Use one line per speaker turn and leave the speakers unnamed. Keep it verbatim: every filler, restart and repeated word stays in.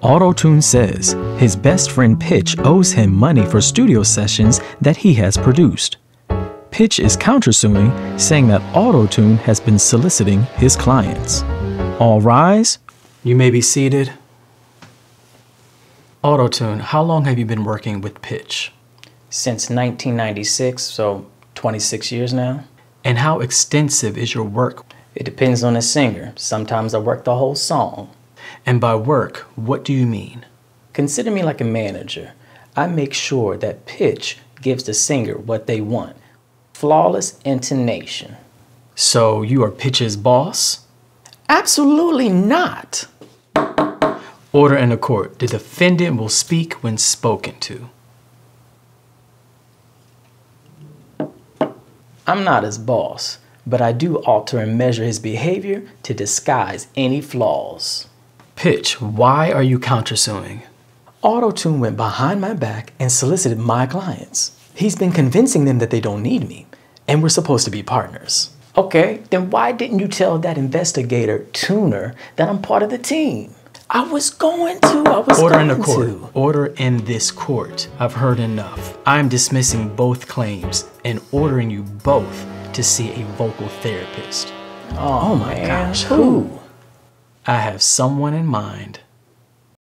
AutoTune says his best friend Pitch owes him money for studio sessions that he has produced. Pitch is countersuing, saying that AutoTune has been soliciting his clients. All rise. You may be seated. AutoTune, how long have you been working with Pitch?
Since nineteen ninety-six, so twenty-six years now.
And how extensive is your work?
It depends on the singer. Sometimes I work the whole song.
And by work, what do you mean?
Consider me like a manager. I make sure that Pitch gives the singer what they want. Flawless intonation.
So you are Pitch's boss?
Absolutely not.
Order in the court. The defendant will speak when spoken to.
I'm not his boss, but I do alter and measure his behavior to disguise any flaws.
Pitch, why are you countersuing?
AutoTune went behind my back and solicited my clients. He's been convincing them that they don't need me, and we're supposed to be partners. Okay, then why didn't you tell that investigator, Tuner, that I'm part of the team? I was going to, I was
Order
going
in the court.
to.
Order in this court. I've heard enough. I'm dismissing both claims and ordering you both to see a vocal therapist.
Oh, oh my man. gosh, who?
I have someone in mind.